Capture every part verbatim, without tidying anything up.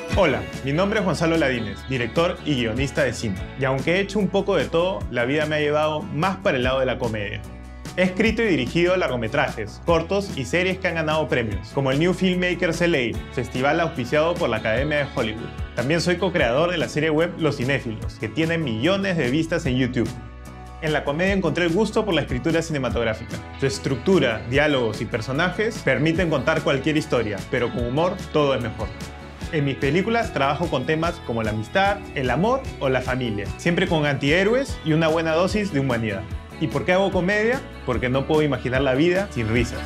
Hola, mi nombre es Gonzalo Ladines, director y guionista de cine. Y aunque he hecho un poco de todo, la vida me ha llevado más para el lado de la comedia. He escrito y dirigido largometrajes, cortos y series que han ganado premios, como el New Filmmakers L A, festival auspiciado por la Academia de Hollywood. También soy co-creador de la serie web Los Cinéfilos, que tiene millones de vistas en YouTube. En la comedia encontré el gusto por la escritura cinematográfica. Su estructura, diálogos y personajes permiten contar cualquier historia, pero con humor todo es mejor. En mis películas trabajo con temas como la amistad, el amor o la familia, siempre con antihéroes y una buena dosis de humanidad. ¿Y por qué hago comedia? Porque no puedo imaginar la vida sin risas.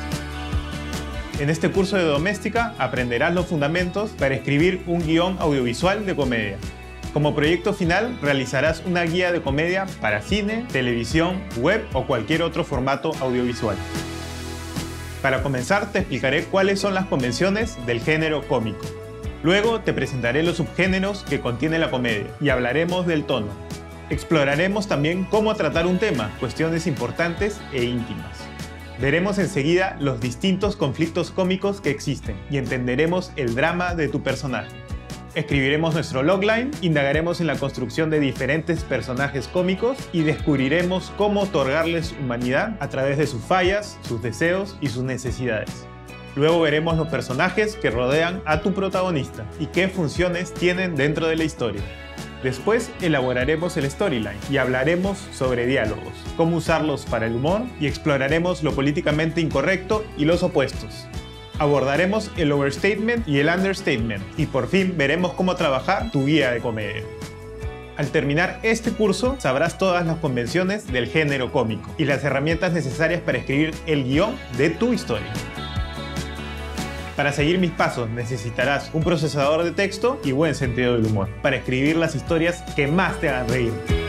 En este curso de Doméstica aprenderás los fundamentos para escribir un guión audiovisual de comedia. Como proyecto final realizarás una guía de comedia para cine, televisión, web o cualquier otro formato audiovisual. Para comenzar te explicaré cuáles son las convenciones del género cómico. Luego te presentaré los subgéneros que contiene la comedia y hablaremos del tono. Exploraremos también cómo tratar un tema, cuestiones importantes e íntimas. Veremos enseguida los distintos conflictos cómicos que existen y entenderemos el drama de tu personaje. Escribiremos nuestro logline, indagaremos en la construcción de diferentes personajes cómicos y descubriremos cómo otorgarles humanidad a través de sus fallas, sus deseos y sus necesidades. Luego veremos los personajes que rodean a tu protagonista y qué funciones tienen dentro de la historia. Después elaboraremos el storyline y hablaremos sobre diálogos, cómo usarlos para el humor y exploraremos lo políticamente incorrecto y los opuestos. Abordaremos el overstatement y el understatement y por fin veremos cómo trabajar tu guía de comedia. Al terminar este curso sabrás todas las convenciones del género cómico y las herramientas necesarias para escribir el guión de tu historia. Para seguir mis pasos necesitarás un procesador de texto y buen sentido del humor para escribir las historias que más te hagan reír.